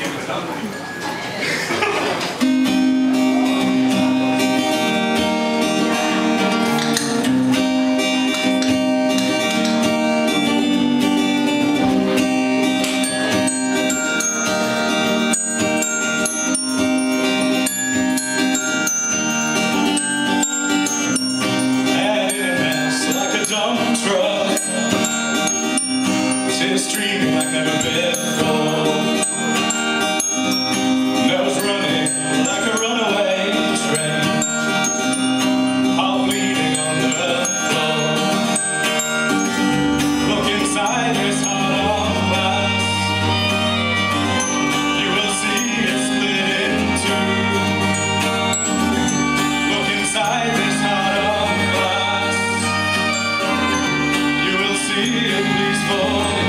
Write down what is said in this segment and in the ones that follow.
Streaming like never before. Nose running like a runaway train. Heart bleeding on the floor. Look inside this heart of glass. You will see it split in two. Look inside this heart of glass. You will see it bleeds for you.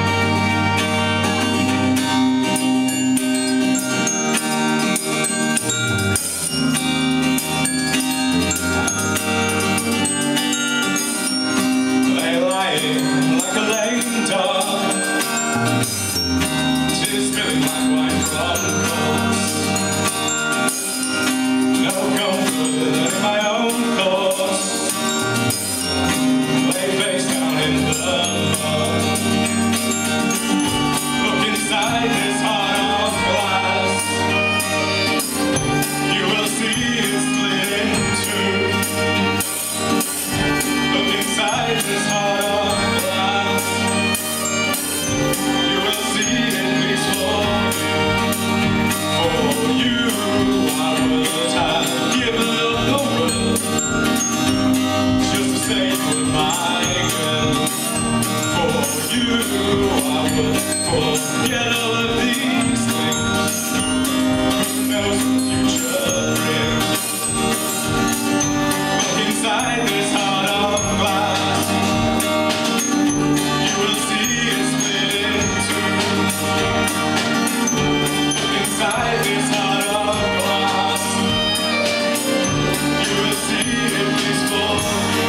Like a lame dog, she's spilling like wine from cups. No comfort in my own thoughts. Lay face down in the mud. Look inside this heart of glass. You will see it split in two. Look inside this heart of forget all of these things. Who knows what the future brings? Look inside this heart of glass. You will see it split in two. Look inside this heart of glass. You will see it bleeds for you.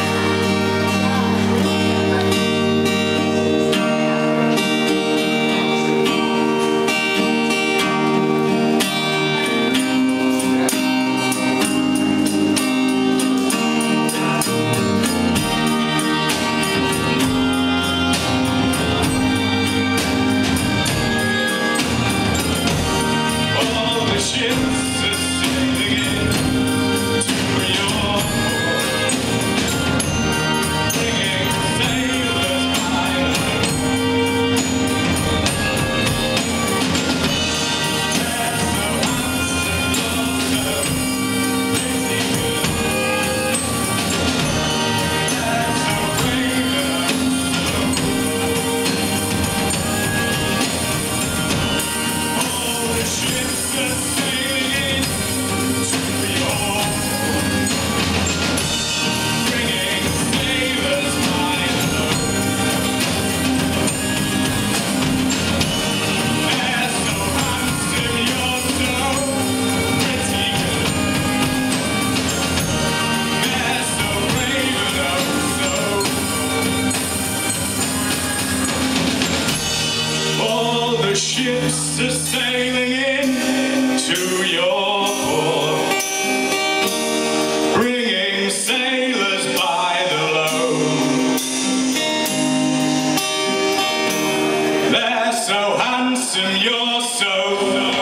The ships are sailing in to your port, bringing sailors by the load. They're so handsome, you're so